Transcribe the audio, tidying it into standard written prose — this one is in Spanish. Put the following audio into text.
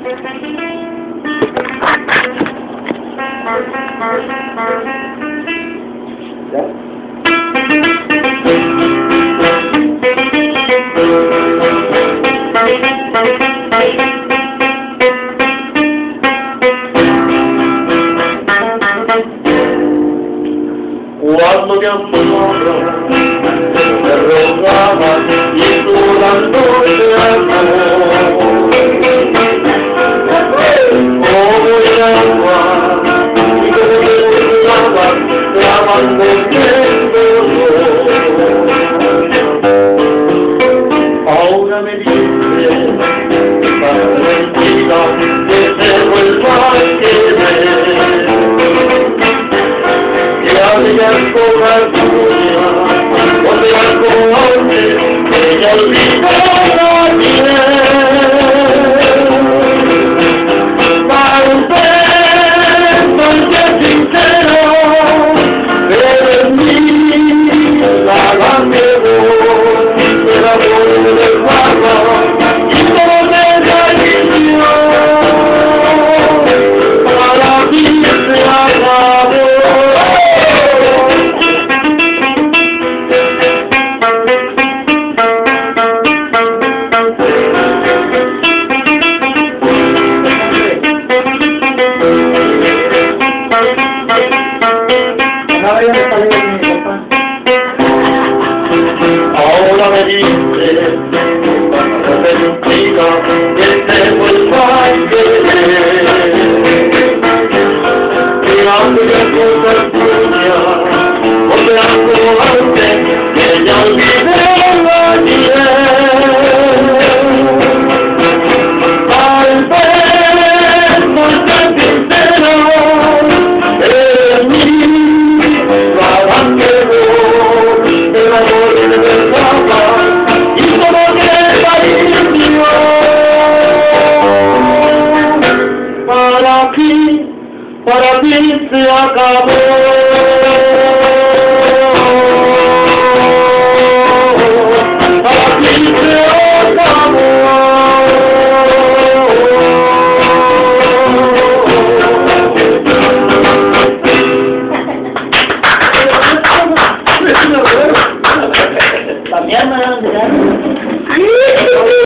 Cuando te amaba, te rogaba y tú dándole amor, como el agua y como el agua clavando el ahora me dices para mentira que se vuelva a querer. Ella es como la tuya, donde la conoce, ella olvidó la piel. Para usted, no es sincero, pero en mí la ganó, el amor del barro, y todo me cariño, para mí se acabó. Ahora me dice, para mentira, que te vuelva a querer. Mirando ya cosas tuyas, donde acordarte, que ella olvidó la ayer. Al ver, no es tan sincero, en mí, la banquero. El amor de verdad y como que cariño para ti se acabó.